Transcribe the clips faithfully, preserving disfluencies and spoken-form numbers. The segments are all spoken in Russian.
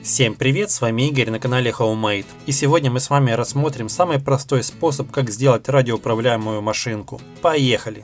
Всем привет, с вами Игорь на канале Homemade. И сегодня мы с вами рассмотрим самый простой способ, как сделать радиоуправляемую машинку. Поехали!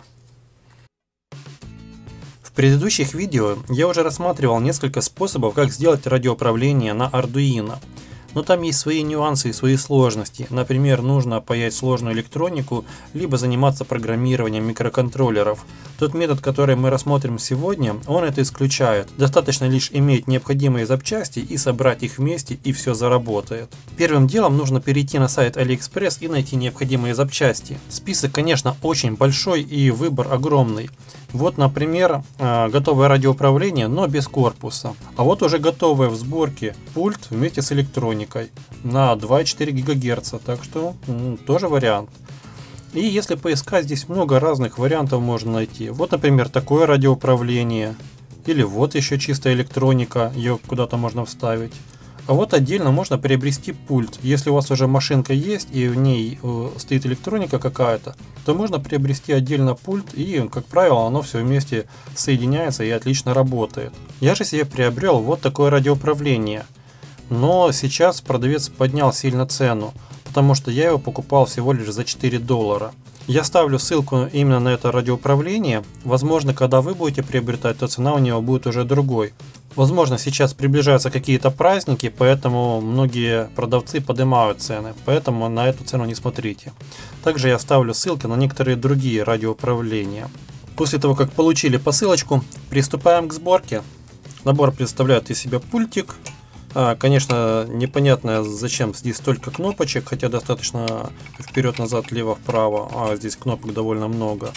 В предыдущих видео я уже рассматривал несколько способов, как сделать радиоуправление на Arduino. Но там есть свои нюансы и свои сложности. Например, нужно паять сложную электронику, либо заниматься программированием микроконтроллеров. Тот метод, который мы рассмотрим сегодня, он это исключает. Достаточно лишь иметь необходимые запчасти и собрать их вместе, и все заработает. Первым делом нужно перейти на сайт AliExpress и найти необходимые запчасти. Список, конечно, очень большой и выбор огромный. Вот, например, готовое радиоуправление, но без корпуса. А вот уже готовое в сборке пульт вместе с электроникой на два и четыре гигагерца, так что м, тоже вариант. И если поискать, здесь много разных вариантов можно найти. Вот, например, такое радиоуправление. Или вот еще чистая электроника, ее куда-то можно вставить. А вот отдельно можно приобрести пульт. Если у вас уже машинка есть и в ней э, стоит электроника какая-то, то можно приобрести отдельно пульт, и, как правило, оно все вместе соединяется и отлично работает. Я же себе приобрел вот такое радиоуправление. Но сейчас продавец поднял сильно цену, потому что я его покупал всего лишь за четыре доллара. Я ставлю ссылку именно на это радиоуправление. Возможно, когда вы будете приобретать, то цена у него будет уже другой. Возможно, сейчас приближаются какие-то праздники, поэтому многие продавцы поднимают цены, поэтому на эту цену не смотрите. Также я ставлю ссылки на некоторые другие радиоуправления. После того, как получили посылочку, приступаем к сборке. Набор представляет из себя пультик. Конечно, непонятно, зачем здесь столько кнопочек, хотя достаточно вперед-назад, лево-вправо, а здесь кнопок довольно много.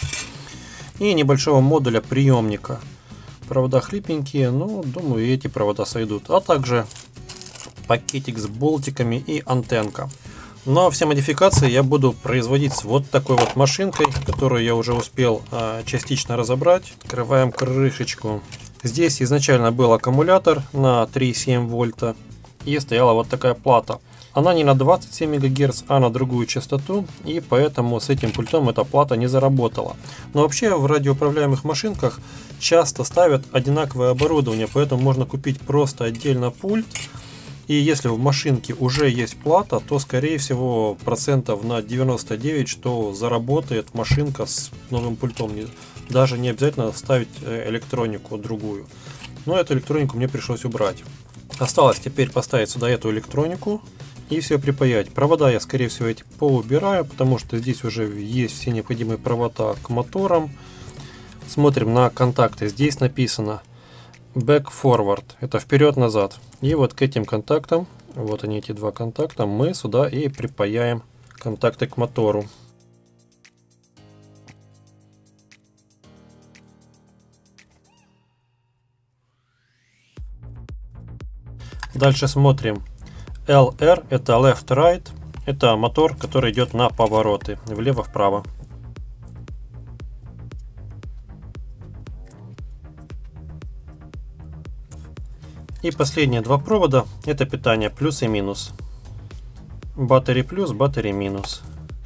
И небольшого модуля приемника. Провода хлипенькие, но думаю, и эти провода сойдут. А также пакетик с болтиками и антенка. Но все модификации я буду производить с вот такой вот машинкой, которую я уже успел а, частично разобрать. Открываем крышечку. Здесь изначально был аккумулятор на три и семь вольта и стояла вот такая плата. Она не на двадцать семь мегагерц, а на другую частоту, и поэтому с этим пультом эта плата не заработала. Но вообще в радиоуправляемых машинках часто ставят одинаковое оборудование, поэтому можно купить просто отдельно пульт. И если в машинке уже есть плата, то скорее всего процентов на девяносто девять, что заработает машинка с новым пультом. Даже не обязательно ставить электронику другую. Но эту электронику мне пришлось убрать. Осталось теперь поставить сюда эту электронику и все припаять. Провода я скорее всего эти поубираю, потому что здесь уже есть все необходимые провода к моторам. Смотрим на контакты. Здесь написано back-forward. Это вперед-назад. И вот к этим контактам, вот они эти два контакта, мы сюда и припаяем контакты к мотору. Дальше смотрим. эл эр это left-right. Это мотор, который идет на повороты влево-вправо. И последние два провода это питание плюс и минус. Батарея плюс, батарея минус.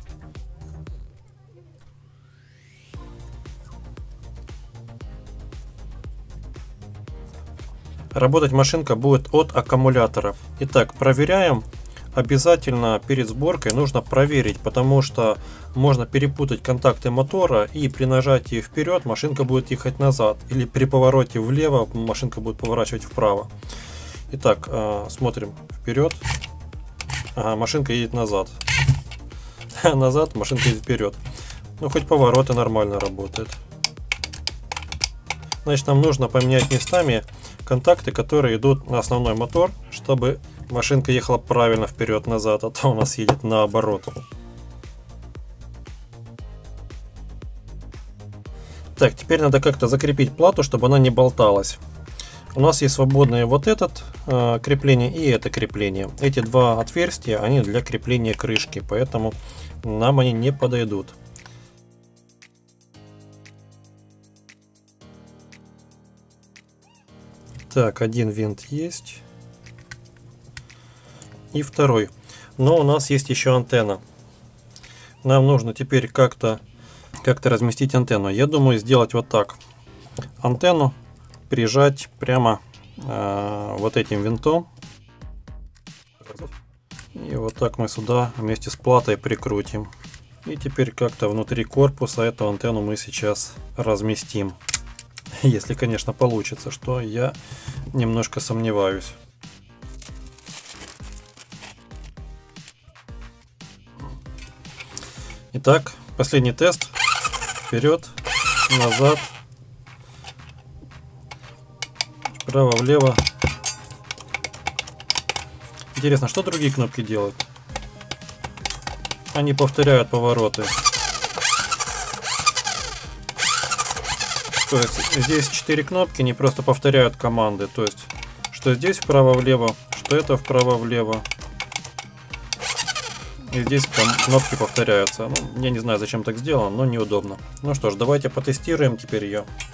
Работать машинка будет от аккумулятора. Итак, проверяем. Обязательно перед сборкой нужно проверить, потому что можно перепутать контакты мотора, и при нажатии вперед машинка будет ехать назад, или при повороте влево машинка будет поворачивать вправо. Итак, смотрим вперед. Ага, машинка едет назад. Назад, машинка едет вперед. Ну, хоть повороты нормально работают. Значит, нам нужно поменять местами контакты, которые идут на основной мотор, чтобы машинка ехала правильно вперед-назад, а то у нас едет наоборот. Так, теперь надо как-то закрепить плату, чтобы она не болталась. У нас есть свободное вот это э, крепление и это крепление. Эти два отверстия, они для крепления крышки, поэтому нам они не подойдут. Так, один винт есть. И второй. Но у нас есть еще антенна. Нам нужно теперь как-то как-то разместить антенну. Я думаю сделать вот так. Антенну прижать прямо э, вот этим винтом И вот так мы сюда вместе с платой прикрутим. И теперь как-то внутри корпуса эту антенну мы сейчас разместим. Если, конечно, получится, что я немножко сомневаюсь. Итак, последний тест. Вперед, назад, вправо-влево. Интересно, что другие кнопки делают? Они повторяют повороты. То есть здесь четыре кнопки, они просто повторяют команды. То есть, что здесь вправо-влево, что это вправо-влево. И здесь кнопки повторяются. Ну, я не знаю, зачем так сделано, но неудобно. Ну что ж, давайте потестируем теперь ее.